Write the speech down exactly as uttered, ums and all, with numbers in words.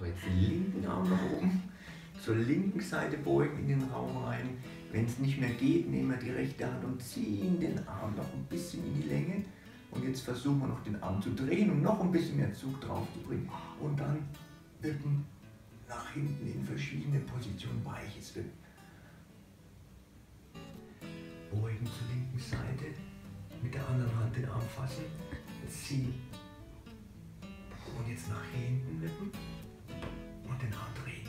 So, jetzt den linken Arm nach oben, zur linken Seite beugen in den Raum rein. Wenn es nicht mehr geht, nehmen wir die rechte Hand und ziehen den Arm noch ein bisschen in die Länge. Und jetzt versuchen wir noch den Arm zu drehen und noch ein bisschen mehr Zug drauf zu bringen. Und dann wippen nach hinten in verschiedene Positionen, weiches Wippen. Beugen zur linken Seite, mit der anderen Hand den Arm fassen, ziehen. Und jetzt nach hinten wippen und den Arm drehen.